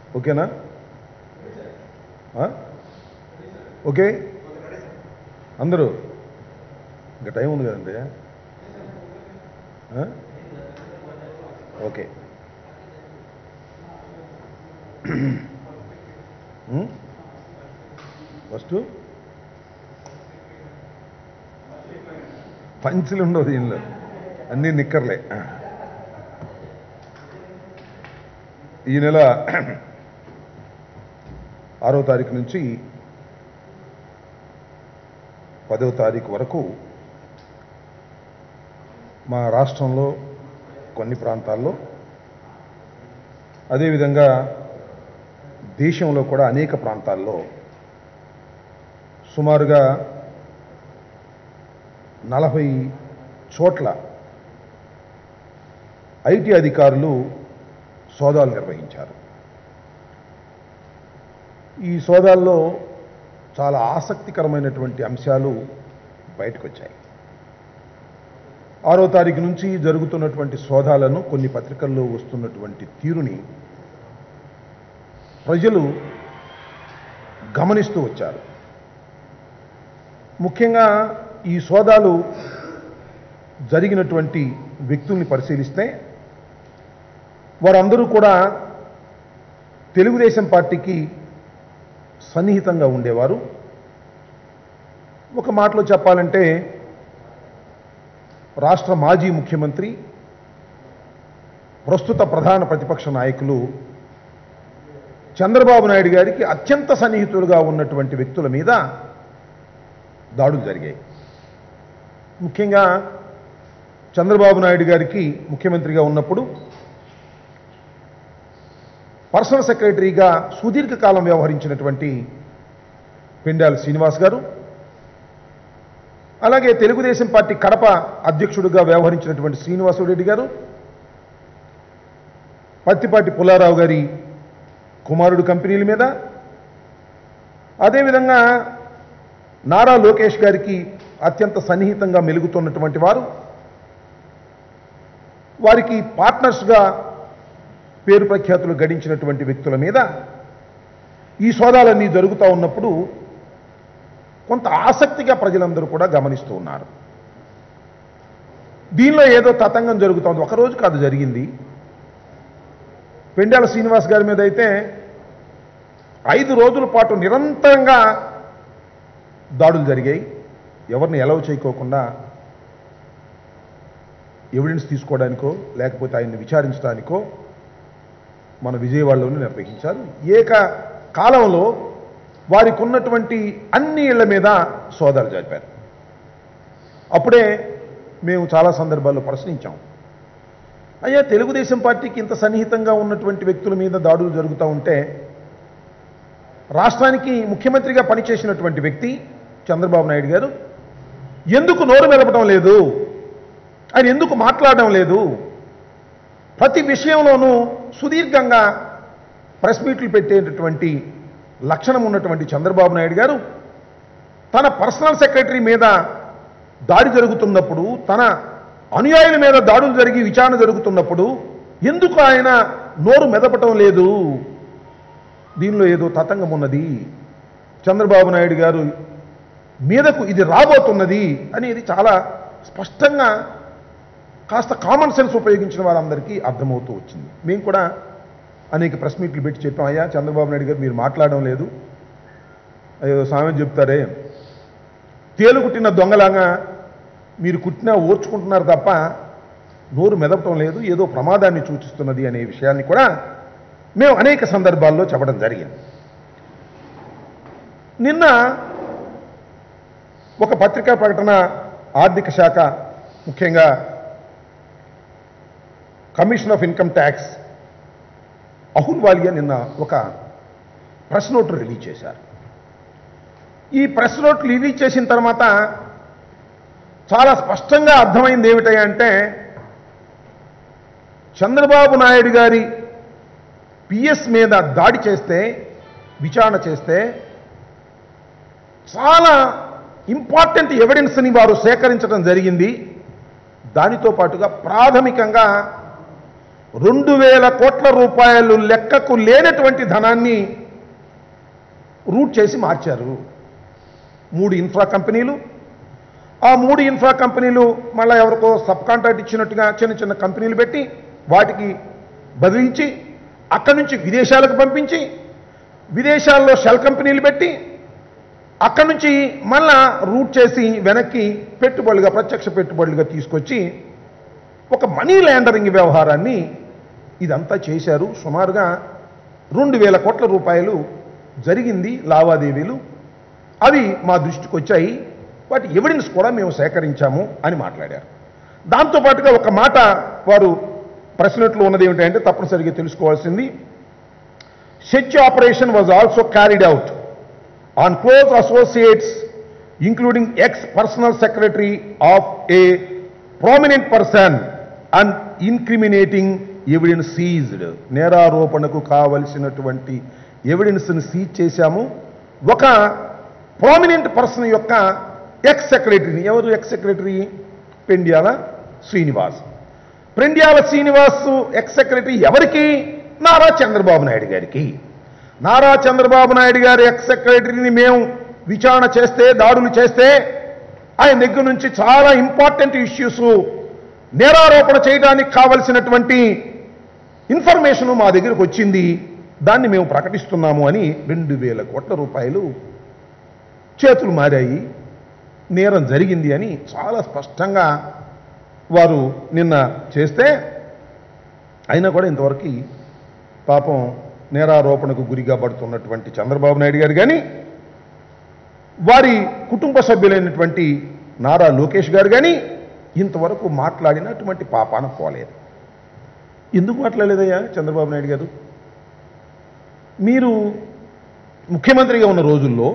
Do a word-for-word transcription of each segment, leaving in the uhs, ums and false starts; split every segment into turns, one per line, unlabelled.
ఓకేనా? ఓకే అందరూ? ఇంకా టైం ఉంది కదండి. ఓకే. ఫస్ట్ పంచులు ఉండవు దీనిలో, అన్నీ నిక్కర్లే. ఈ నెల ఆరో తారీఖు నుంచి పదవ తారీఖు వరకు మా రాష్ట్రంలో కొన్ని ప్రాంతాల్లో, అదేవిధంగా దేశంలో కూడా అనేక ప్రాంతాల్లో సుమారుగా నలభై చోట్ల ఐటీ అధికారులు సోదాలు నిర్వహించారు. ఈ సోదాల్లో చాలా ఆసక్తికరమైనటువంటి అంశాలు బయటకు వచ్చాయి. ఆరో తారీఖు నుంచి జరుగుతున్నటువంటి సోదాలను, కొన్ని పత్రికల్లో వస్తున్నటువంటి తీరుని ప్రజలు గమనిస్తూ వచ్చారు. ముఖ్యంగా ఈ సోదాలు జరిగినటువంటి వ్యక్తుల్ని పరిశీలిస్తే వారందరూ కూడా తెలుగుదేశం పార్టీకి సన్నిహితంగా ఉండేవారు. ఒక మాటలో చెప్పాలంటే రాష్ట్ర మాజీ ముఖ్యమంత్రి, ప్రస్తుత ప్రధాన ప్రతిపక్ష నాయకులు చంద్రబాబు నాయుడు గారికి అత్యంత సన్నిహితులుగా ఉన్నటువంటి వ్యక్తుల మీద దాడులు జరిగాయి. ముఖ్యంగా చంద్రబాబు నాయుడు గారికి ముఖ్యమంత్రిగా ఉన్నప్పుడు పర్సనల్ సెక్రటరీగా సుదీర్ఘకాలం వ్యవహరించినటువంటి పెండాల శ్రీనివాస్ గారు, అలాగే తెలుగుదేశం పార్టీ కడప అధ్యక్షుడిగా వ్యవహరించినటువంటి శ్రీనివాసరెడ్డి గారు, పత్తిపాటి పుల్లారావు గారి కుమారుడు కంపెనీల మీద, అదేవిధంగా నారా లోకేష్ గారికి అత్యంత సన్నిహితంగా మెలుగుతున్నటువంటి వారు, వారికి పార్ట్నర్స్గా పేరు ప్రఖ్యాతులు గడించినటువంటి వ్యక్తుల మీద ఈ సోదాలన్నీ జరుగుతూ ఉన్నప్పుడు కొంత ఆసక్తిగా ప్రజలందరూ కూడా గమనిస్తూ ఉన్నారు. దీనిలో ఏదో తతంగం జరుగుతోంది. ఒకరోజు కాదు జరిగింది. పెండాల శ్రీనివాస్ గారి మీద అయితే ఐదు రోజుల పాటు నిరంతరంగా దాడులు జరిగాయి. ఎవరిని ఎలవ్ చేయకోకుండా ఎవిడెన్స్ తీసుకోవడానికో లేకపోతే ఆయన్ని విచారించడానికో మన విజయవాడలోనే నిర్వహించారు. ఏక కాలంలో వారికి ఉన్నటువంటి అన్ని ఇళ్ల మీద సోదాలు జరిపారు. అప్పుడే మేము చాలా సందర్భాల్లో ప్రశ్నించాం, అయ్యా తెలుగుదేశం పార్టీకి ఇంత సన్నిహితంగా ఉన్నటువంటి వ్యక్తుల మీద దాడులు జరుగుతూ ఉంటే రాష్ట్రానికి ముఖ్యమంత్రిగా పనిచేసినటువంటి వ్యక్తి చంద్రబాబు నాయుడు గారు ఎందుకు నోరు మెదపడం లేదు, ఆయన ఎందుకు మాట్లాడడం లేదు, ప్రతి విషయంలోనూ సుదీర్ఘంగా ప్రెస్ మీట్లు పెట్టేటటువంటి లక్షణం ఉన్నటువంటి చంద్రబాబు నాయుడు గారు తన పర్సనల్ సెక్రటరీ మీద దాడి జరుగుతున్నప్పుడు, తన అనుయాయుల మీద దాడులు జరిగి విచారణ జరుగుతున్నప్పుడు ఎందుకు ఆయన నోరు మెదపటం లేదు? దీనిలో ఏదో తతంగం ఉన్నది, చంద్రబాబు నాయుడు గారు మీదకు ఇది రాబోతున్నది అనేది చాలా స్పష్టంగా కాస్త కామన్ సెన్స్ ఉపయోగించిన వారందరికీ అర్థమవుతూ వచ్చింది. మేము కూడా అనేక ప్రెస్ మీట్లు పెట్టి చెప్పాం, అయ్యా చంద్రబాబు నాయుడు గారు మీరు మాట్లాడడం లేదు, అయ్యో సామెత చెప్తారే తేలు కుట్టిన దొంగలాగా మీరు కుట్టినా ఓర్చుకుంటున్నారు తప్ప నోరు మెదపటం లేదు, ఏదో ప్రమాదాన్ని సూచిస్తున్నది అనే విషయాన్ని కూడా మేము అనేక సందర్భాల్లో చెప్పడం జరిగింది. నిన్న ఒక పత్రికా ప్రకటన ఆర్థిక శాఖ, ముఖ్యంగా commission of income tax Ahluwalia నిన్న ఒక ప్రెస్ నోట్ రిలీజ్ చేశారు. ఈ ప్రెస్ నోట్ రిలీజ్ చేసిన తర్వాత చాలా స్పష్టంగా అర్థమైంది ఏమిటంటే చంద్రబాబు నాయుడు గారి పిఎస్ మీద దాడి చేస్తే, విచారణ చేస్తే చాలా ఇంపార్టెంట్ ఎవిడెన్స్ని వారు సేకరించడం జరిగింది. దానితో పాటుగా ప్రాథమికంగా రెండు వేల కోట్ల రూపాయలు లెక్కకు లేనటువంటి ధనాన్ని రూట్ చేసి మార్చారు. మూడు ఇన్ఫ్రా కంపెనీలు, ఆ మూడు ఇన్ఫ్రా కంపెనీలు మళ్ళీ ఎవరికో సబ్ కాంట్రాక్ట్ ఇచ్చినట్టుగా చిన్న చిన్న కంపెనీలు పెట్టి వాటికి బదిలించి అక్కడి నుంచి విదేశాలకు పంపించి విదేశాల్లో షెల్ కంపెనీలు పెట్టి అక్కడి నుంచి మళ్ళా రూట్ చేసి వెనక్కి పెట్టుబడులుగా ప్రత్యక్ష పెట్టుబడులుగా తీసుకొచ్చి ఒక మనీ ల్యాండరింగ్ వ్యవహారాన్ని ఇదంతా చేశారు. సుమారుగా రెండు వేల కోట్ల రూపాయలు జరిగింది లావాదేవీలు. అవి మా దృష్టికి వచ్చాయి, వాటి ఎవిడెన్స్ కూడా మేము సేకరించాము అని మాట్లాడారు. దాంతోపాటుగా ఒక మాట వారు ప్రశ్నట్లో ఉన్నది ఏమిటంటే తప్పనిసరిగా తెలుసుకోవాల్సింది, search operation was also carried out on close associates including ex personal secretary of a prominent person and incriminating evidence seized. నేరారోపణకు కావలసినటువంటి ఎవిడెన్స్ని సీజ్ చేశాము. ఒక ప్రామినెంట్ పర్సన్ యొక్క ఎక్స్ సెక్రటరీని, ఎవరు ex secretary? Pendyala Srinivas. Pendyala Srinivas ex secretary ఎవరికి? నారా చంద్రబాబు నాయుడు గారికి. నారా చంద్రబాబు నాయుడు గారి ఎక్స్ సెక్రటరీని మేము విచారణ చేస్తే, దాడులు చేస్తే ఆయన దగ్గర నుంచి చాలా ఇంపార్టెంట్ ఇష్యూస్, నేరారోపణ చేయడానికి కావలసినటువంటి ఇన్ఫర్మేషను మా దగ్గరకు వచ్చింది, దాన్ని మేము ప్రకటిస్తున్నాము అని రెండు వేల కోట్ల రూపాయలు చేతులు మారాయి, నేరం జరిగింది అని చాలా స్పష్టంగా వారు నిన్న చేస్తే, అయినా కూడా ఇంతవరకు పాపం నేరారోపణకు గురిగా పడుతున్నటువంటి చంద్రబాబు నాయుడు గారు కానీ, వారి కుటుంబ సభ్యులైనటువంటి నారా లోకేష్ గారు కానీ ఇంతవరకు మాట్లాడినటువంటి పాపాన పోలేదు. ఎందుకు మాట్లాడలేదయ్యా చంద్రబాబు నాయుడు గారు? మీరు ముఖ్యమంత్రిగా ఉన్న రోజుల్లో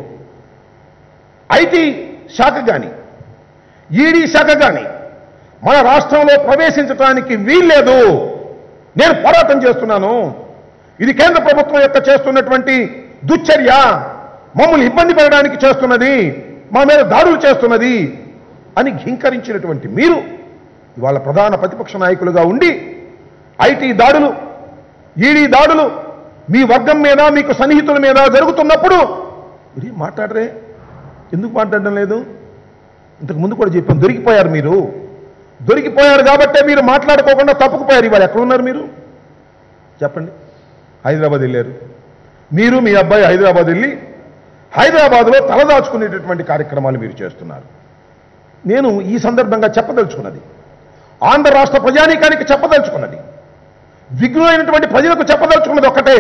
ఐటీ శాఖ కానీ ఈడీ శాఖ కానీ మన రాష్ట్రంలో ప్రవేశించడానికి వీల్లేదు, నేను పోరాటం చేస్తున్నాను, ఇది కేంద్ర ప్రభుత్వం యొక్క చేస్తున్నటువంటి దుశ్చర్య, మమ్మల్ని ఇబ్బంది పెట్టడానికి చేస్తున్నది, మా మీద దాడులు చేస్తున్నది అని ఘీంకరించినటువంటి మీరు ఇవాళ ప్రధాన ప్రతిపక్ష నాయకులుగా ఉండి ఐటీ దాడులు, ఈడీ దాడులు మీ వర్గం మీద, మీకు సన్నిహితుల మీద జరుగుతున్నప్పుడు మీరు మాట్లాడరే? ఎందుకు మాట్లాడడం లేదు? ఇంతకు ముందు కూడా చెప్పాను, దొరికిపోయారు. మీరు దొరికిపోయారు కాబట్టే మీరు మాట్లాడుకోకుండా తప్పుకుపోయారు. ఇవాళ ఎక్కడున్నారు మీరు చెప్పండి? హైదరాబాద్ వెళ్ళారు మీరు, మీ అబ్బాయి హైదరాబాద్ వెళ్ళి హైదరాబాద్లో తలదాచుకునేటటువంటి కార్యక్రమాలు మీరు చేస్తున్నారు. నేను ఈ సందర్భంగా చెప్పదలుచుకున్నది, ఆంధ్ర రాష్ట్ర ప్రజానీకానికి చెప్పదలుచుకున్నది, విఘ్నులైనటువంటి ప్రజలకు చెప్పదలుచుకున్నది ఒక్కటే,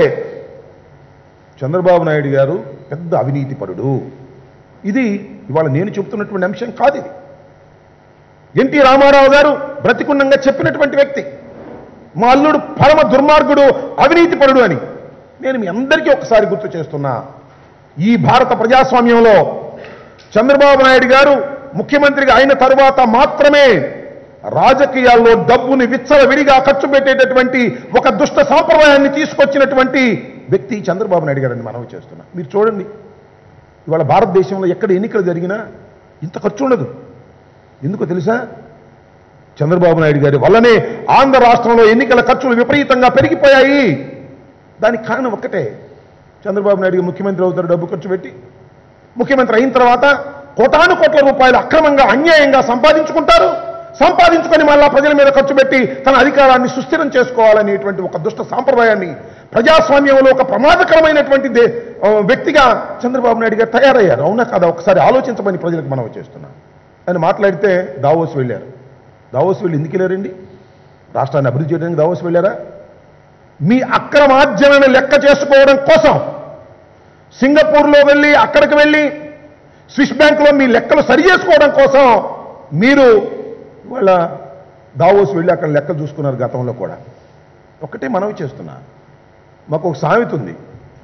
చంద్రబాబు నాయుడు గారు పెద్ద అవినీతిపరుడు. ఇది ఇవాళ నేను చెబుతున్నటువంటి అంశం కాదు. ఇది ఎన్టీ రామారావు గారు బ్రతికున్నంగా చెప్పినటువంటి వ్యక్తి. మా అల్లుడు పరమ దుర్మార్గుడు, అవినీతిపరుడు అని నేను మీ అందరికీ ఒకసారి గుర్తు చేస్తున్నా. ఈ భారత ప్రజాస్వామ్యంలో చంద్రబాబు నాయుడు గారు ముఖ్యమంత్రిగా అయిన తరువాత మాత్రమే రాజకీయాల్లో డబ్బుని విచ్చలవిడిగా ఖర్చు పెట్టేటటువంటి ఒక దుష్ట సాంప్రదాయాన్ని తీసుకొచ్చినటువంటి వ్యక్తి చంద్రబాబు నాయుడు గారని మనవి చేస్తున్నా. మీరు చూడండి, ఇవాళ భారతదేశంలో ఎక్కడ ఎన్నికలు జరిగినా ఇంత ఖర్చు ఉండదు. ఎందుకో తెలుసా? చంద్రబాబు నాయుడు గారి వల్లనే ఆంధ్ర రాష్ట్రంలో ఎన్నికల ఖర్చులు విపరీతంగా పెరిగిపోయాయి. దానికి కారణం ఒక్కటే, చంద్రబాబు నాయుడు గారు ముఖ్యమంత్రి అవుతారు డబ్బు ఖర్చు పెట్టి, ముఖ్యమంత్రి అయిన తర్వాత కోటాను కోట్ల రూపాయలు అక్రమంగా అన్యాయంగా సంపాదించుకుంటారు, సంపాదించుకొని మళ్ళా ప్రజల మీద ఖర్చు పెట్టి తన అధికారాన్ని సుస్థిరం చేసుకోవాలనేటువంటి ఒక దుష్ట సాంప్రదాయాన్ని ప్రజాస్వామ్యంలో ఒక ప్రమాదకరమైనటువంటి వ్యక్తిగా చంద్రబాబు నాయుడు గారు తయారయ్యారు. అవునా కాదా? ఒకసారి ఆలోచించమని ప్రజలకు మనం చేస్తున్నాం. అని మాట్లాడితే దావోస్ వెళ్ళారు. దావోస్ వెళ్ళి ఎందుకు వెళ్ళారండి? రాష్ట్రాన్ని అభివృద్ధి చేయడానికి దావోస్ వెళ్ళారా? మీ అక్రమార్జనను లెక్క చేసుకోవడం కోసం సింగపూర్లో వెళ్ళి, అక్కడికి వెళ్ళి స్విస్ బ్యాంకులో మీ లెక్కలు సరి చేసుకోవడం కోసం మీరు వాళ్ళ దావోస్ వెళ్ళి అక్కడ లెక్కలు చూసుకున్నారు గతంలో కూడా. ఒక్కటే మనవి చేస్తున్నా, మాకు ఒక సామెత ఉంది,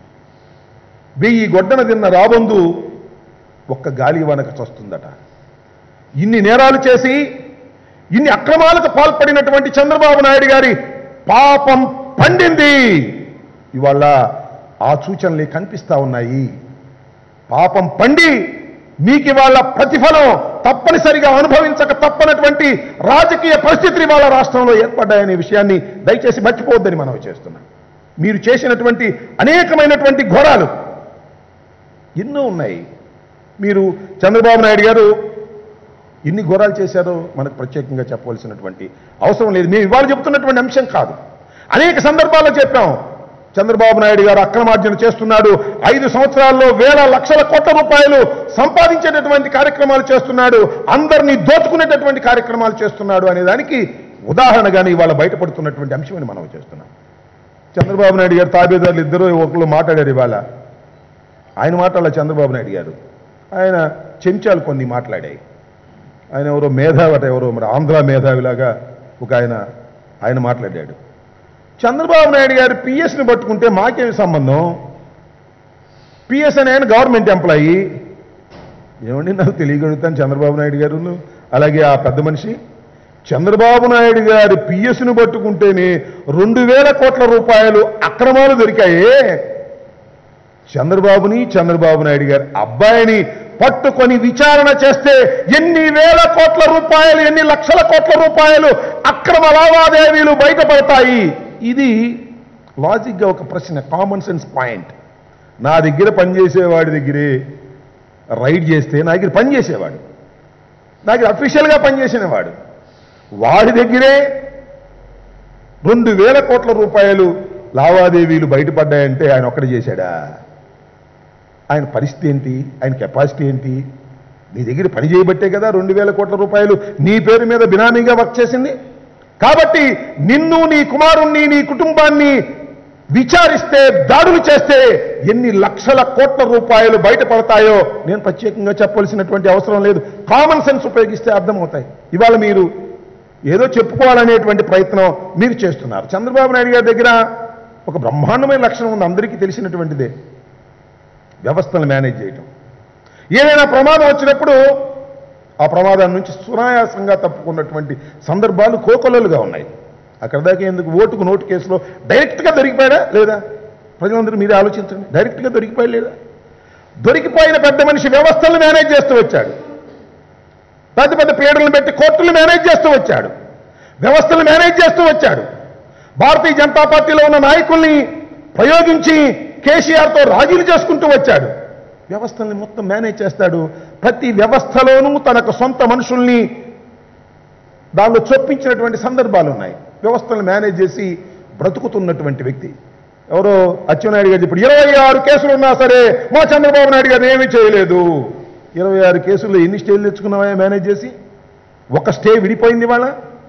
వెయ్యి గొడ్డన తిన్న రాబందు ఒక్క గాలి వానక చస్తుందట. ఇన్ని నేరాలు చేసి ఇన్ని అక్రమాలకు పాల్పడినటువంటి చంద్రబాబు నాయుడు గారి పాపం పండింది. ఇవాళ ఆ సూచనలు కనిపిస్తా ఉన్నాయి. పాపం పండి మీకు ఇవాళ ప్రతిఫలం తప్పనిసరిగా అనుభవించక తప్పనటువంటి రాజకీయ పరిస్థితులు ఇవాళ రాష్ట్రంలో ఏర్పడ్డాయనే విషయాన్ని దయచేసి మర్చిపోవద్దని మనం చేస్తున్నాం. మీరు చేసినటువంటి అనేకమైనటువంటి ఘోరాలు ఎన్నో ఉన్నాయి. మీరు చంద్రబాబు నాయుడు గారు ఎన్ని ఘోరాలు చేశారో మనకు ప్రత్యేకంగా చెప్పవలసినటువంటి అవసరం లేదు. మేము ఇవాళ చెబుతున్నటువంటి అంశం కాదు. అనేక సందర్భాల్లో చెప్పాం, చంద్రబాబు నాయుడు గారు అక్రమార్జన చేస్తున్నాడు, ఐదు సంవత్సరాల్లో వేల లక్షల కోట్ల రూపాయలు సంపాదించేటటువంటి కార్యక్రమాలు చేస్తున్నాడు, అందరినీ దోచుకునేటటువంటి కార్యక్రమాలు చేస్తున్నాడు అనే దానికి ఉదాహరణగానే ఇవాళ బయటపడుతున్నటువంటి అంశమని మనం చేస్తున్నాం. చంద్రబాబు నాయుడు గారు తాబేదారులు ఇద్దరు ఒకళ్ళు మాట్లాడారు. ఇవాళ ఆయన మాట్లాడాల చంద్రబాబు నాయుడు గారు, ఆయన చెంచాలు కొన్ని మాట్లాడాయి. ఆయన ఎవరో మేధావట, ఎవరో మరి ఆంధ్ర మేధావిలాగా ఒక ఆయన ఆయన మాట్లాడాడు. చంద్రబాబు నాయుడు గారు పిఎస్ని పట్టుకుంటే మాకేమి సంబంధం? పిఎస్ అని ఆయన గవర్నమెంట్ ఎంప్లాయీ. ఏమండి నాకు తెలియగలుగుతాను చంద్రబాబు నాయుడు గారు అలాగే ఆ పెద్ద మనిషి. చంద్రబాబు నాయుడు గారి పిఎస్ను పట్టుకుంటేనే రెండు వేల కోట్ల రూపాయలు అక్రమాలు దొరికాయే. చంద్రబాబుని చంద్రబాబు నాయుడు గారి అబ్బాయిని పట్టుకొని విచారణ చేస్తే ఎన్ని వేల కోట్ల రూపాయలు, ఎన్ని లక్షల కోట్ల రూపాయలు అక్రమ లావాదేవీలు బయటపడతాయి. ఇది లాజిక్గా ఒక ప్రశ్న, కామన్ సెన్స్ పాయింట్. నా దగ్గర పనిచేసేవాడి దగ్గరే రైడ్ చేస్తే నా దగ్గర పనిచేసేవాడు, నా దగ్గర అఫీషియల్గా పనిచేసినవాడు, వాడి దగ్గరే రెండు వేల కోట్ల రూపాయలు లావాదేవీలు బయటపడ్డాయంటే ఆయన ఒక్కడే చేశాడా? ఆయన పరిస్థితి ఏంటి? ఆయన కెపాసిటీ ఏంటి? నీ దగ్గర పని చేయబట్టే కదా రెండు వేల కోట్ల రూపాయలు నీ పేరు మీద బినామీగా వర్క్ చేసింది. కాబట్టి నిన్ను, నీ కుమారుణ్ణి, నీ కుటుంబాన్ని విచారిస్తే, దాడులు చేస్తే ఎన్ని లక్షల కోట్ల రూపాయలు బయటపడతాయో నేను ప్రత్యేకంగా చెప్పవలసినటువంటి అవసరం లేదు. కామన్ సెన్స్ ఉపయోగిస్తే అర్థమవుతాయి. ఇవాళ మీరు ఏదో చెప్పుకోవాలనేటువంటి ప్రయత్నం మీరు చేస్తున్నారు. చంద్రబాబు నాయుడు గారి దగ్గర ఒక బ్రహ్మాండమైన లక్షణం ఉంది, అందరికీ తెలిసినటువంటిదే, వ్యవస్థను మేనేజ్ చేయటం. ఏదైనా ప్రమాదం వచ్చినప్పుడు ఆ ప్రమాదం నుంచి సునాయాసంగా తప్పుకున్నటువంటి సందర్భాలు కోకొల్లలుగా ఉన్నాయి. అక్కడ దాకా ఎందుకు, ఓటుకు నోటు కేసులో డైరెక్ట్గా దొరికిపోయాడా లేదా? ప్రజలందరూ మీరే ఆలోచించండి. డైరెక్ట్గా దొరికిపోయా లేదా? దొరికిపోయిన పెద్ద మనిషి వ్యవస్థలను మేనేజ్ చేస్తూ వచ్చాడు. పెద్ద పెద్ద పీడలను పెట్టి కోర్టులు మేనేజ్ చేస్తూ వచ్చాడు, వ్యవస్థలు మేనేజ్ చేస్తూ వచ్చాడు. భారతీయ జనతా పార్టీలో ఉన్న నాయకుల్ని ప్రయోగించి కేసీఆర్తో రాజీలు చేసుకుంటూ వచ్చాడు. వ్యవస్థల్ని మొత్తం మేనేజ్ చేస్తాడు. ప్రతి వ్యవస్థలోనూ తనకు సొంత మనుషుల్ని దానిలో చొప్పించినటువంటి సందర్భాలు ఉన్నాయి. వ్యవస్థలను మేనేజ్ చేసి బ్రతుకుతున్నటువంటి వ్యక్తి ఎవరో అచ్చెన్నాయుడు గారు ఇప్పుడు ఇరవై ఆరు కేసులు ఉన్నా సరే మా చంద్రబాబు నాయుడు గారు ఏమీ చేయలేదు. ఇరవై ఆరు కేసుల్లో ఎన్ని స్టేలు తెచ్చుకున్నావా మేనేజ్ చేసి? ఒక స్టే విడిపోయింది వాళ్ళ.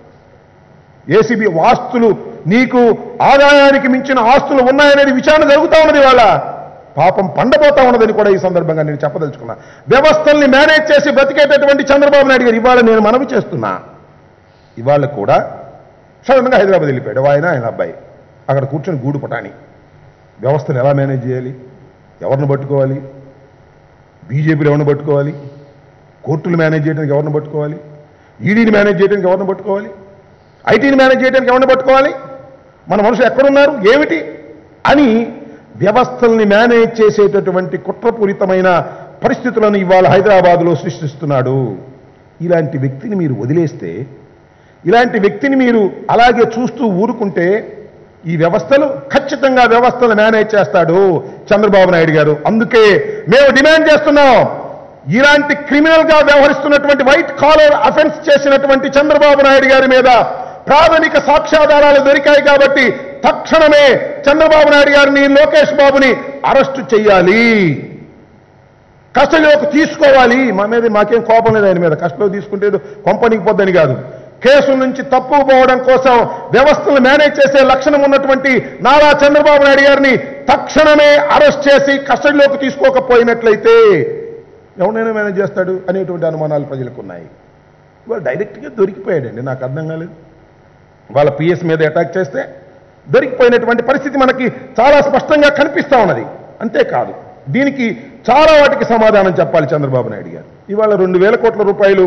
ఏసీబీ ఆస్తులు, నీకు ఆదాయానికి మించిన ఆస్తులు ఉన్నాయనేది విచారణ జరుగుతూ ఉన్నది. వాళ్ళ పాపం పండబోతా ఉన్నదని కూడా ఈ సందర్భంగా నేను చెప్పదలుచుకున్నా. వ్యవస్థల్ని మేనేజ్ చేసి బతికేటటువంటి చంద్రబాబు నాయుడు గారు ఇవాళ నేను మనవి చేస్తున్నా, ఇవాళ కూడా సడన్గా హైదరాబాద్ వెళ్ళిపోయాడు ఆయన, ఆయన అబ్బాయి అక్కడ కూర్చొని గూడు పటాని. వ్యవస్థను ఎలా మేనేజ్ చేయాలి? ఎవరిని పట్టుకోవాలి? బీజేపీలో ఎవరిని పట్టుకోవాలి? కోర్టులు మేనేజ్ చేయడానికి ఎవరిని పట్టుకోవాలి? ఈడీని మేనేజ్ చేయడానికి ఎవరిని పట్టుకోవాలి? ఐటీని మేనేజ్ చేయడానికి ఎవరిని పట్టుకోవాలి? మన మనుషులు ఎక్కడున్నారు ఏమిటి అని వ్యవస్థల్ని మేనేజ్ చేసేటటువంటి కుట్రపూరితమైన పరిస్థితులను ఇవాళ హైదరాబాద్లో సృష్టిస్తున్నాడు. ఇలాంటి వ్యక్తిని మీరు వదిలేస్తే, ఇలాంటి వ్యక్తిని మీరు అలాగే చూస్తూ ఊరుకుంటే ఈ వ్యవస్థలు ఖచ్చితంగా వ్యవస్థలు మేనేజ్ చేస్తాడు చంద్రబాబు నాయుడు గారు. అందుకే మేము డిమాండ్ చేస్తున్నాం, ఇలాంటి క్రిమినల్ గా వ్యవహరిస్తున్నటువంటి వైట్ కాలర్ అఫెన్స్ చేసినటువంటి చంద్రబాబు నాయుడు గారి మీద ప్రాథమిక సాక్ష్యాధారాలు దొరికాయి కాబట్టి తక్షణమే చంద్రబాబు నాయుడు గారిని, లోకేష్ బాబుని అరెస్టు చేయాలి, కస్టడీలోకి తీసుకోవాలి. మా మీద మాకేం కోపం లేదు, ఆయన మీద కస్టడీలో తీసుకుంటే కొంపనికి పొద్దని కాదు. కేసుల నుంచి తప్పుకుపోవడం కోసం వ్యవస్థలు మేనేజ్ చేసే లక్షణం ఉన్నటువంటి నారా చంద్రబాబు నాయుడు గారిని తక్షణమే అరెస్ట్ చేసి కస్టడీలోకి తీసుకోకపోయినట్లయితే ఎవరైనా మేనేజ్ చేస్తాడు అనేటువంటి అనుమానాలు ప్రజలకు ఉన్నాయి. ఇవాళ డైరెక్ట్గా దొరికిపోయాడండి, నాకు అర్థం కాలేదు. వాళ్ళ పిఎస్ మీద అటాక్ చేస్తే దొరికిపోయినటువంటి పరిస్థితి మనకి చాలా స్పష్టంగా కనిపిస్తూ ఉన్నది. అంతేకాదు, దీనికి చాలా వాటికి సమాధానం చెప్పాలి చంద్రబాబు నాయుడు గారు. ఇవాళ రెండు వేల కోట్ల రూపాయలు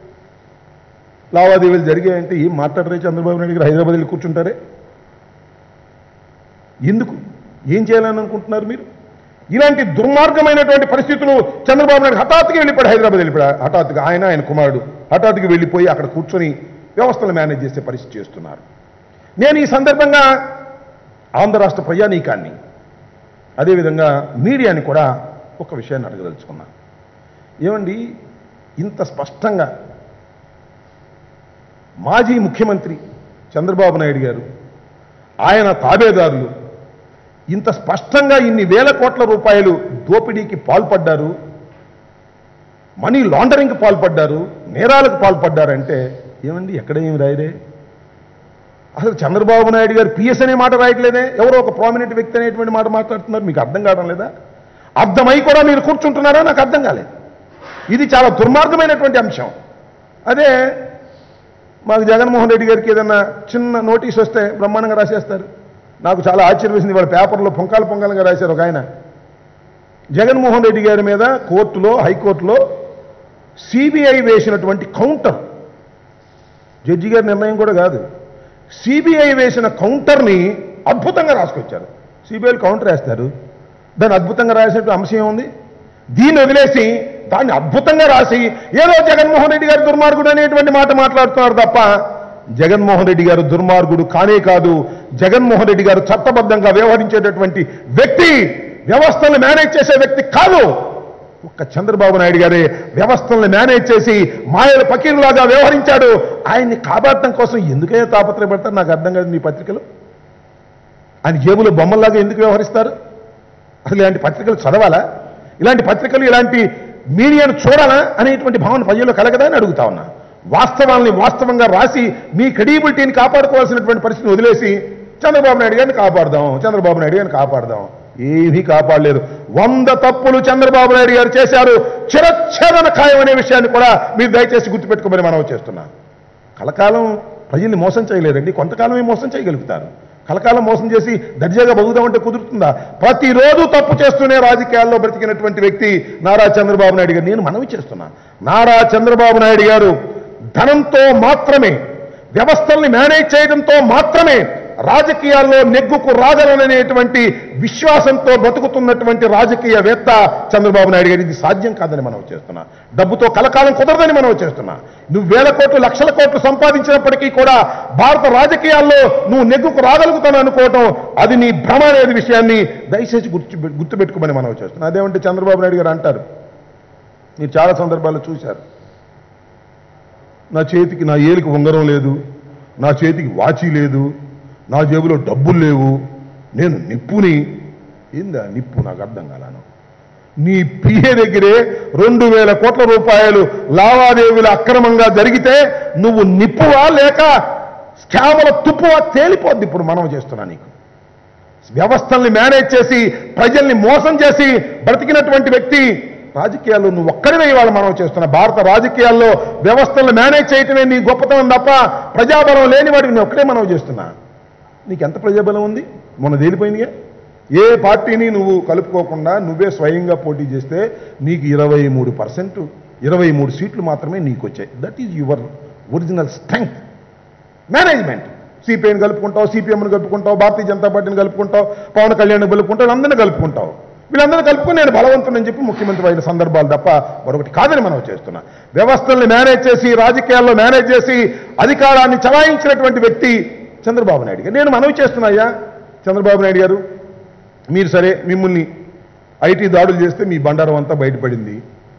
లావాదేవీలు జరిగాయంటే ఏం మాట్లాడరే చంద్రబాబు నాయుడు గారు? హైదరాబాద్ వెళ్ళి కూర్చుంటారే? ఎందుకు? ఏం చేయాలని అనుకుంటున్నారు మీరు? ఇలాంటి దుర్మార్గమైనటువంటి పరిస్థితులు చంద్రబాబు నాయుడు హఠాత్తుగా వెళ్ళిపోయాడు, హైదరాబాద్ వెళ్ళిపోయాడు హఠాత్తుగా. ఆయన ఆయన కుమారుడు హఠాత్తుగా వెళ్ళిపోయి అక్కడ కూర్చొని వ్యవస్థలు మేనేజ్ చేసే పరిస్థితి చేస్తున్నారు. నేను ఈ సందర్భంగా ఆంధ్ర రాష్ట్ర ప్రజానీకాన్ని అదేవిధంగా మీడియాని కూడా ఒక విషయాన్ని అడగదలుచుకున్నాను. ఏమండి, ఇంత స్పష్టంగా మాజీ ముఖ్యమంత్రి చంద్రబాబు నాయుడు గారు, ఆయన తాబేదారులు ఇంత స్పష్టంగా ఇన్ని వేల కోట్ల రూపాయలు దోపిడీకి పాల్పడ్డారు, మనీ లాండరింగ్కి పాల్పడ్డారు, నేరాలకు పాల్పడ్డారంటే ఏమండి ఎక్కడ ఏమి రాయరే? అసలు చంద్రబాబు నాయుడు గారు పిఎస్ అనే మాట రాయట్లేదే, ఎవరో ఒక ప్రామినెంట్ వ్యక్తి అనేటువంటి మాట మాట్లాడుతున్నారు. మీకు అర్థం కావడం లేదా? అర్థమై కూడా మీరు కూర్చుంటున్నారా? నాకు అర్థం కాలేదు. ఇది చాలా దుర్మార్గమైనటువంటి అంశం. అదే మాకు జగన్మోహన్ రెడ్డి గారికి ఏదన్నా చిన్న నోటీస్ వస్తే బ్రహ్మాండంగా రాసేస్తారు. నాకు చాలా ఆశ్చర్యం వేసింది, వాళ్ళ పేపర్లో పొంకాలు పొంకాలుగా రాశారు. ఒక ఆయన జగన్మోహన్ రెడ్డి గారి మీద కోర్టులో హైకోర్టులో సిబిఐ వేసినటువంటి కౌంటర్, జడ్జి గారి నిర్ణయం కూడా కాదు, సిబిఐ వేసిన కౌంటర్ని అద్భుతంగా రాసుకొచ్చారు. సిబిఐలు కౌంటర్ వేస్తారు, దాన్ని అద్భుతంగా రాసినట్టు అంశం ఉంది. దీన్ని వదిలేసి దాన్ని అద్భుతంగా రాసి ఏదో జగన్మోహన్ రెడ్డి గారు దుర్మార్గుడు అనేటువంటి మాట మాట్లాడుతున్నారు తప్ప జగన్మోహన్ రెడ్డి గారు దుర్మార్గుడు కానే కాదు. జగన్మోహన్ రెడ్డి గారు చట్టబద్ధంగా వ్యవహరించేటటువంటి వ్యక్తి, వ్యవస్థలను మేనేజ్ చేసే వ్యక్తి కాదు. ఒక్క చంద్రబాబు నాయుడు గారే వ్యవస్థలను మేనేజ్ చేసి మాయల పకీరులాగా వ్యవహరించాడు. ఆయన్ని కాపాడటం కోసం ఎందుకైనా తాపత్రయపడతారు నాకు అర్థం కాదు. మీ పత్రికలు ఆయన జేబులో బొమ్మల్లాగా ఎందుకు వ్యవహరిస్తారు? అసలు ఇలాంటి పత్రికలు చదవాలా? ఇలాంటి పత్రికలు ఇలాంటి మీడియాను చూడాలా అనేటువంటి భావన ప్రజల్లో కలగదా అని అడుగుతా ఉన్నా. వాస్తవాల్ని వాస్తవంగా రాసి మీ క్రెడిబిలిటీని కాపాడుకోవాల్సినటువంటి పరిస్థితిని వదిలేసి చంద్రబాబు నాయుడు గారిని కాపాడదాం, చంద్రబాబు నాయుడు గారిని కాపాడదాం, ఏమీ కాపాడలేదు. వంద తప్పులు చంద్రబాబు నాయుడు గారు చేశారు, చిరచ్ఛేదన ఖాయం అనే విషయాన్ని కూడా మీరు దయచేసి గుర్తుపెట్టుకోమని మనం చేస్తున్నాం. కలకాలం ప్రజల్ని మోసం చేయలేరండి, కొంతకాలమే మోసం చేయగలుగుతారు. కలకాలం మోసం చేసి దర్జాగా బతుకుదామంటే కుదురుతుందా? ప్రతిరోజు తప్పు చేస్తూనే రాజకీయాల్లో బ్రతికినటువంటి వ్యక్తి నారా చంద్రబాబు నాయుడు గారు. నేను మనవి చేస్తున్నా, నారా చంద్రబాబు నాయుడు గారు ధనంతో మాత్రమే, వ్యవస్థల్ని మేనేజ్ చేయడంతో మాత్రమే రాజకీయాల్లో నెగ్గుకు రాగలననేటువంటి విశ్వాసంతో బతుకుతున్నటువంటి రాజకీయవేత్త చంద్రబాబు నాయుడు గారు. ఇది సాధ్యం కాదని మనం చేస్తున్నా. డబ్బుతో కలకాలం కుదరదని మనం చేస్తున్నా. నువ్వు వేల కోట్లు లక్షల కోట్లు సంపాదించినప్పటికీ కూడా భారత రాజకీయాల్లో నువ్వు నెగ్గుకు రాగలుగుతాను అనుకోవటం అది నీ భ్రమ అనేది విషయాన్ని దయచేసి గుర్తు గుర్తుపెట్టుకోమని మనం చేస్తున్నాం. అదేమంటే చంద్రబాబు నాయుడు గారు అంటారు, మీరు చాలా సందర్భాల్లో చూశారు, నా చేతికి నా ఏలికి ఉంగరం లేదు, నా చేతికి వాచి లేదు, నా జేబులో డబ్బులు లేవు, నేను నిప్పుని. ఏందా నిప్పు? నాకు అర్థం కాలను. నీ పిఏ దగ్గరే రెండు వేల కోట్ల రూపాయలు లావాదేవీలు అక్రమంగా జరిగితే నువ్వు నిప్పువా లేక స్కాముల తుప్పువా తేలిపోద్ది. ఇప్పుడు మనం చేస్తున్నా. నీకు వ్యవస్థల్ని మేనేజ్ చేసి ప్రజల్ని మోసం చేసి బ్రతికినటువంటి వ్యక్తి రాజకీయాల్లో నువ్వు ఒక్కడివే ఇవాళ మనం చేస్తున్నా. భారత రాజకీయాల్లో వ్యవస్థలను మేనేజ్ చేయటమే నీ గొప్పతనం తప్ప ప్రజాబలం లేని వాడికి నేను ఒక్కడే మనం చేస్తున్నా. నీకు ఎంత ప్రజాబలం ఉంది? మొన్న తేలిపోయిందిగా. ఏ పార్టీని నువ్వు కలుపుకోకుండా నువ్వే స్వయంగా పోటీ చేస్తే నీకు ఇరవై మూడు పర్సెంట్ ఇరవై మూడు సీట్లు మాత్రమే నీకు వచ్చాయి. That is your original strength. Management సిపిఐని కలుపుకుంటావు, సిపిఎంని కలుపుకుంటావు, భారతీయ జనతా పార్టీని కలుపుకుంటావు, పవన్ కళ్యాణ్ కలుపుకుంటావు, అందరినీ కలుపుకుంటావు. వీళ్ళందరూ కలుపుకొని నేను బలవంతుని చెప్పి ముఖ్యమంత్రి అయిన సందర్భాలు తప్ప మరొకటి కాదని మనం చేస్తున్నా. వ్యవస్థల్ని మేనేజ్ చేసి రాజకీయాల్లో మేనేజ్ చేసి అధికారాన్ని చలాయించినటువంటి వ్యక్తి చంద్రబాబు నాయుడు గారు. నేను మనవి చేస్తున్నాయ్యా చంద్రబాబు నాయుడు గారు, మీరు సరే మిమ్మల్ని ఐటీ దాడులు చేస్తే మీ బండారం అంతా బయటపడింది.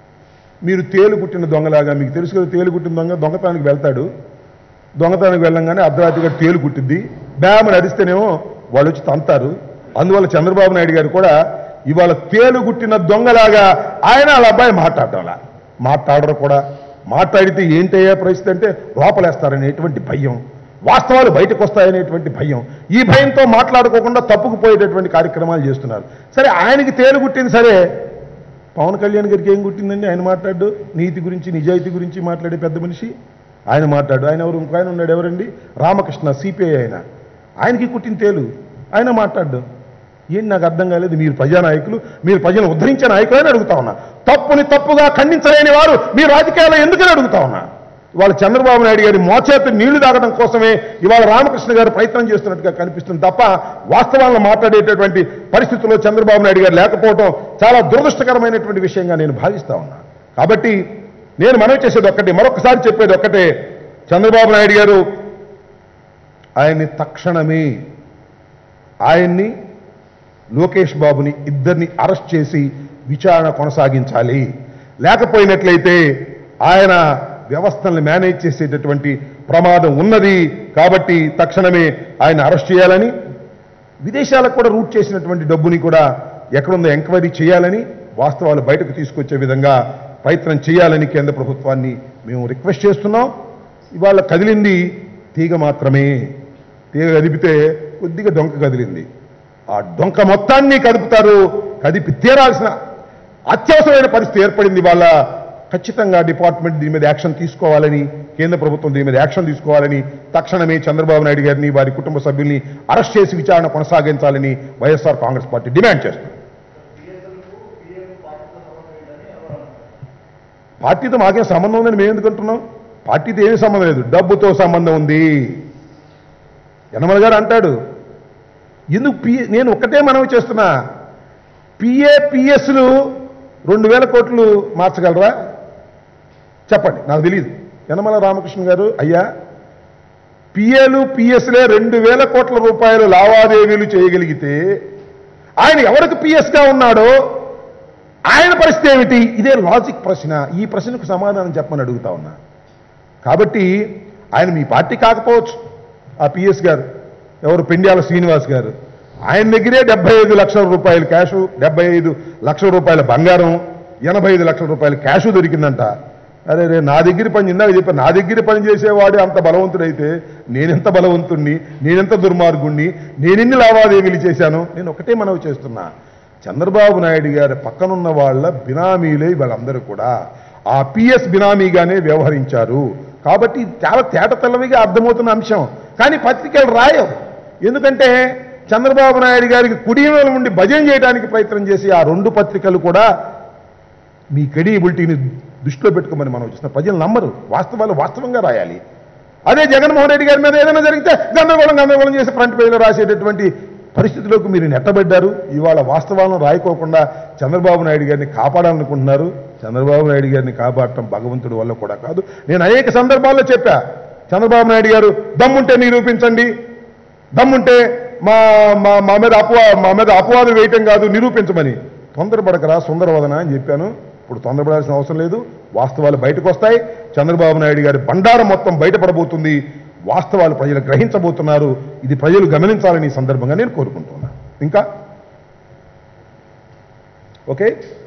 మీరు తేలు కుట్టిన దొంగలాగా, మీకు తెలుసు కదా తేలు కుట్టిన దొంగ దొంగతనానికి వెళ్తాడు, దొంగతనానికి వెళ్ళంగానే అర్ధరాత్రిగా తేలు కుట్టిద్ది, బ్యామని అరిస్తేనేమో వాళ్ళు వచ్చి తంతారు. అందువల్ల చంద్రబాబు నాయుడు గారు కూడా ఇవాళ తేలు కుట్టిన దొంగలాగా ఆయన వాళ్ళ అబ్బాయి మాట్లాడటంలా మాట్లాడరు కూడా. మాట్లాడితే ఏంటయ్యే పరిస్థితి అంటే లోపలేస్తారనేటువంటి భయం, వాస్తవాలు బయటకు వస్తాయనేటువంటి భయం, ఈ భయంతో మాట్లాడుకోకుండా తప్పుకుపోయేటటువంటి కార్యక్రమాలు చేస్తున్నారు. సరే ఆయనకి తేలు కుట్టింది సరే, పవన్ కళ్యాణ్ గారికి ఏం కుట్టిందండి? ఆయన మాట్లాడు నీతి గురించి నిజాయితీ గురించి మాట్లాడే పెద్ద మనిషి ఆయన మాట్లాడు. ఆయన ఎవరు? ఇంకో ఆయన ఉన్నాడు, ఎవరండి? రామకృష్ణ, సిపిఐ ఆయన, ఆయనకి కుట్టిన తేలు ఆయన మాట్లాడు. ఏంటి నాకు అర్థం కాలేదు. మీరు ప్రజానాయకులు, మీరు ప్రజలను ఉద్ధరించే నాయకులని అడుగుతా ఉన్నా. తప్పుని తప్పుగా ఖండించలేని వారు మీ రాజకీయాల్లో ఎందుకని అడుగుతా ఉన్నా. ఇవాళ చంద్రబాబు నాయుడు గారి మోచేతి నీళ్లు తాగడం కోసమే ఇవాళ రామకృష్ణ గారు ప్రయత్నం చేస్తున్నట్టుగా కనిపిస్తుంది తప్ప వాస్తవాలను మాట్లాడేటటువంటి పరిస్థితుల్లో చంద్రబాబు నాయుడు గారు లేకపోవడం చాలా దురదృష్టకరమైనటువంటి విషయంగా నేను భావిస్తా ఉన్నా. కాబట్టి నేను మనవి చేసేది ఒక్కటే, మరొకసారి చెప్పేది ఒక్కటే, చంద్రబాబు నాయుడు గారు ఆయన్ని తక్షణమే ఆయన్ని లోకేష్ బాబుని ఇద్దరిని అరెస్ట్ చేసి విచారణ కొనసాగించాలి. లేకపోయినట్లయితే ఆయన వ్యవస్థలను మేనేజ్ చేసేటటువంటి ప్రమాదం ఉన్నది. కాబట్టి తక్షణమే ఆయన అరెస్ట్ చేయాలని, విదేశాలకు కూడా రూట్ చేసినటువంటి డబ్బుని కూడా ఎక్కడుందో ఎంక్వైరీ చేయాలని, వాస్తవాలు బయటకు తీసుకొచ్చే విధంగా ప్రయత్నం చేయాలని కేంద్ర ప్రభుత్వాన్ని మేము రిక్వెస్ట్ చేస్తున్నాం. ఇవాళ కదిలింది తీగ మాత్రమే. తీగ కదిపితే కొద్దిగా డొంక కదిలింది. ఆ డొంక మొత్తాన్ని కదుపుతారు. కదిపి తీరాల్సిన అత్యవసరమైన పరిస్థితి ఏర్పడింది. వాళ్ళ ఖచ్చితంగా డిపార్ట్మెంట్ దీని మీద యాక్షన్ తీసుకోవాలని, కేంద్ర ప్రభుత్వం దీని మీద యాక్షన్ తీసుకోవాలని, తక్షణమే చంద్రబాబు నాయుడు గారిని వారి కుటుంబ సభ్యుల్ని అరెస్ట్ చేసి విచారణ కొనసాగించాలని వైఎస్ఆర్ కాంగ్రెస్ పార్టీ డిమాండ్ చేస్తుంది. పార్టీతో మాకేం సంబంధం ఉందని మేము ఎందుకు అంటున్నాం? పార్టీతో ఏమీ సంబంధం లేదు, డబ్బుతో సంబంధం ఉంది. యనమల గారు అంటాడు, ఎందుకు పి నేను ఒక్కటే మనవి చేస్తున్నా, పిఏ పిఎస్లు రెండు వేల కోట్లు మార్చగలరా చెప్పండి, నాకు తెలియదు. యనమల రామకృష్ణ గారు, అయ్యా పిఏలు పిఎస్లే రెండు వేల కోట్ల రూపాయలు లావాదేవీలు చేయగలిగితే ఆయన ఎవరికి పిఎస్గా ఉన్నాడో ఆయన పరిస్థితి ఏమిటి? ఇదే లాజిక్ ప్రశ్న. ఈ ప్రశ్నకు సమాధానం చెప్పమని అడుగుతా ఉన్నా. కాబట్టి ఆయన మీ పార్టీ కాకపోవచ్చు, ఆ పిఎస్ గారు ఎవరు, పెండ్యాల శ్రీనివాస్ గారు, ఆయన దగ్గరే డెబ్బై ఐదు లక్షల రూపాయలు క్యాషు, డెబ్బై ఐదు లక్షల రూపాయల బంగారం, ఎనభై ఐదు లక్షల రూపాయల క్యాషు దొరికిందంట. అరే రే నా దగ్గర పని ఇందాక చెప్పాను, నా దగ్గర పని చేసేవాడు అంత బలవంతుడైతే నేనెంత బలవంతుణ్ణి, నేనెంత దుర్మార్గుణ్ణి, నేనెన్ని లావాదేవీలు చేశాను? నేను ఒకటే మనవి చేస్తున్నా, చంద్రబాబు నాయుడు గారి పక్కనున్న వాళ్ళ బినామీలే వాళ్ళందరూ కూడా ఆ పిఎస్ బినామీగానే వ్యవహరించారు. కాబట్టి చాలా తేట తెల్లవిగా అర్థమవుతున్న అంశం. కానీ పత్రికలు రాయవు. ఎందుకంటే చంద్రబాబు నాయుడు గారికి కుడియల నుండి భజన చేయడానికి ప్రయత్నం చేసి ఆ రెండు పత్రికలు కూడా మీ క్రెడిబిలిటీని దృష్టిలో పెట్టుకోమని మనం చూస్తున్నాం. ప్రజలు నమ్మరు, వాస్తవాలు వాస్తవంగా రాయాలి. అదే జగన్మోహన్ రెడ్డి గారి మీద ఏదైనా జరిగితే గందరగోళం గందరగోళం చేసి ఫ్రంట్ పేజీలో రాసేటటువంటి పరిస్థితులకు మీరు నెట్టబడ్డారు. ఇవాళ వాస్తవాలను రాయకోకుండా చంద్రబాబు నాయుడు గారిని కాపాడాలనుకుంటున్నారు. చంద్రబాబు నాయుడు గారిని కాపాడటం భగవంతుడి వల్ల కూడా కాదు. నేను అనేక సందర్భాల్లో చెప్పా, చంద్రబాబు నాయుడు గారు దమ్ముంటే నిరూపించండి, దమ్ముంటే మా మా మీద అపవా మా మీద అపవాదం వేయటం కాదు, నిరూపించమని. తొందరపడకరా సుందరవదన అని చెప్పాను. ఇప్పుడు తొందరపడాల్సిన అవసరం లేదు, వాస్తవాలు బయటకు వస్తాయి. చంద్రబాబు నాయుడు గారి బండారం మొత్తం బయటపడబోతుంది. వాస్తవాలు ప్రజలు గ్రహించబోతున్నారు. ఇది ప్రజలు గమనించాలని ఈ సందర్భంగా నేను కోరుకుంటున్నాను. ఇంకా ఓకే.